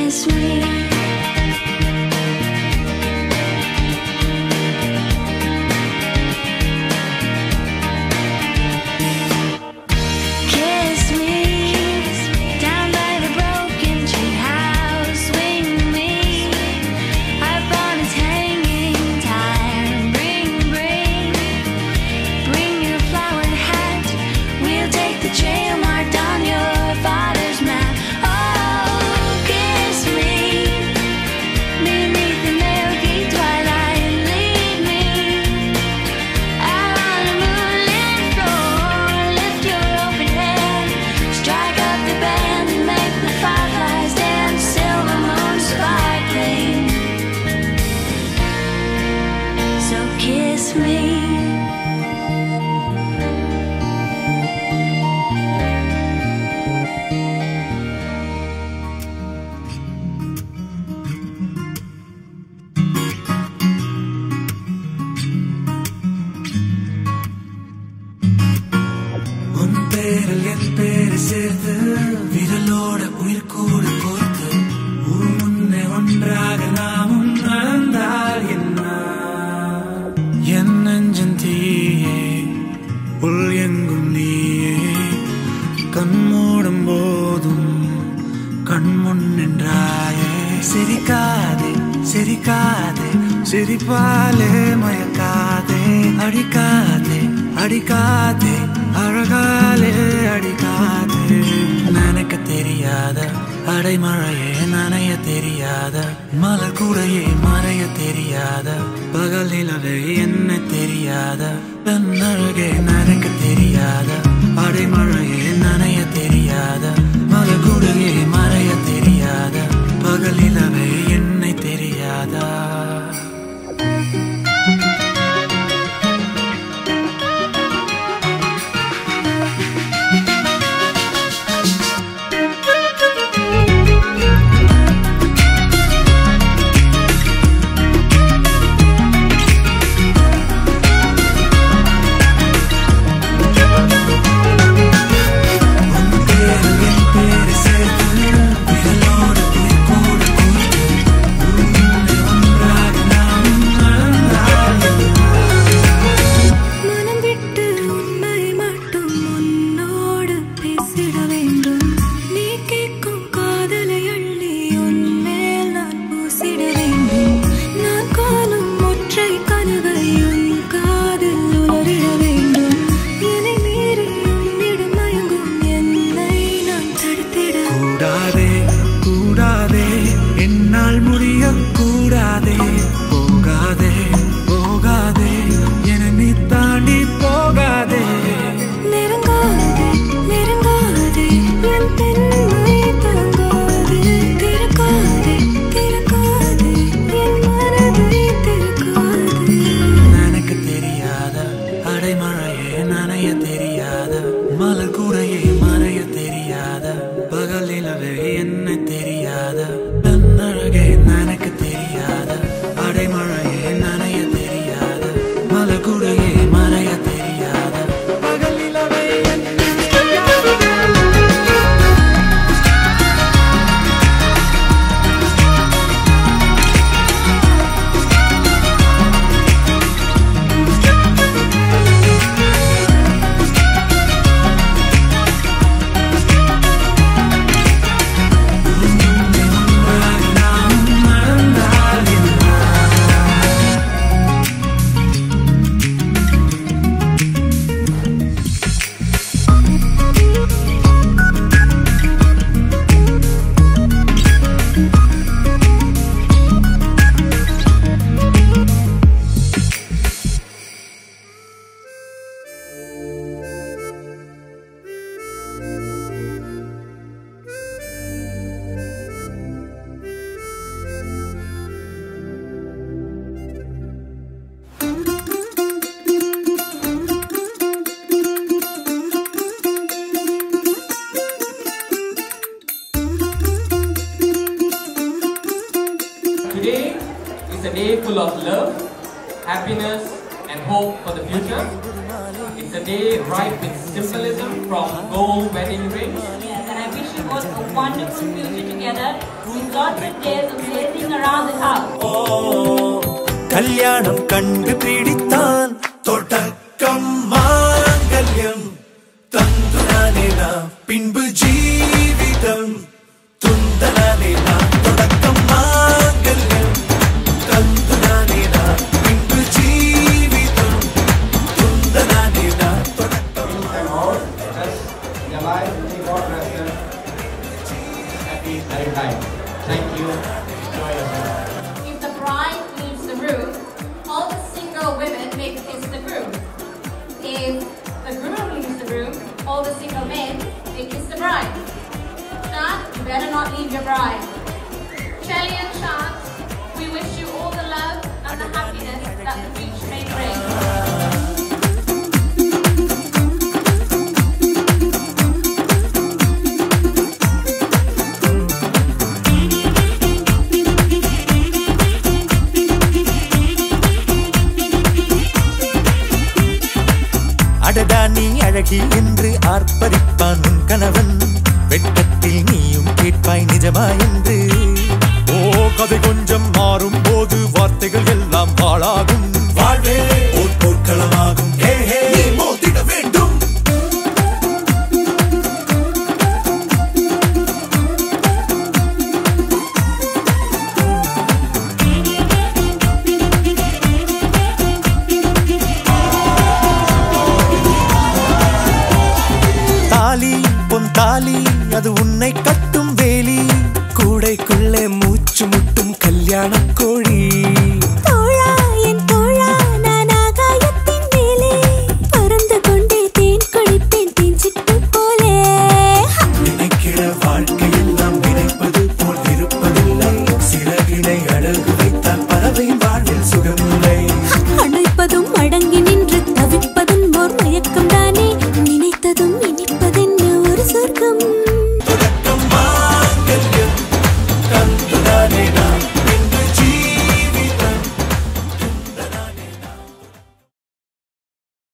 kiss me. சிரிப்பாலே மயக்காதே அடிக்காதே அடிக்காதே அழகாலே அடிக்காதே நனக்கு தெரியாத அடைமழையே நனைய தெரியாத மலர் கூடையே மறைய தெரியாத பகல் நிலவே என்ன தெரியாத பெண்ணழகே நனக்கு தெரியாத அடைமழையே நனைய தெரியாத மலர் கூடையே மறைய தெரியாத பகல் நிலவே என்னை தெரியாதா day full of love, happiness and hope for the future. It's a day ripe with symbolism from gold wedding rings. Yes, and I wish you both a wonderful future together. with lots of days of blazing around the house. கல்யாணம் கண்டு பிடித்தான் தொடக்கம் மாங்கல்யம் தந்துனானே நாம் பின்பு ஜீவிதம் துந்தனானே நாம் தொடக்கம் மாங்கல்யம் தந்துனானே நாம் பின்பு ஜீவிதம் துந்தனானே நாம் தொடக்கம் Your life, may God bless them. Happy married life. Thank you. Enjoy yourself. If the bride leaves the room, all the single women may kiss the groom. If the groom leaves the room, all the single men may kiss the bride. Shant, you better not leave your bride. Shalena and Shant, we wish you all the love and the happiness that the future may bring. அடடானி அழகி என்று ஆர்ப்பரிப்பான் உன் கணவன் வெட்கத்தில் நீயும் கேட்பாய் நிஜமா என்று ஓ கதை கொஞ்சம் மாறும் போது வார்த்தைகள் எல்லாம் பாழாகும் வாழ்வே ஒரு போர்க்களமாகும் மோதிட வேண்டும் தாலி அது உன்னை கட்டும் வேலி கூடைக்குள்ளே மூச்சு முட்டும் கல்யாண கோழி தோழா என் தோழா நான் ஆகாயத்தின் மேலே பறந்து கொண்டே தேன் குடிப்பேன் தேஞ்சிட்டு போலே நினைக்கிற வாழ்க்கையெல்லாம் நினைப்பது போல் இருப்பதில்லை சிறகினை அழகு வைத்தால் பறவை வாழ்வில் சுகமில்லை அணைப்பதும்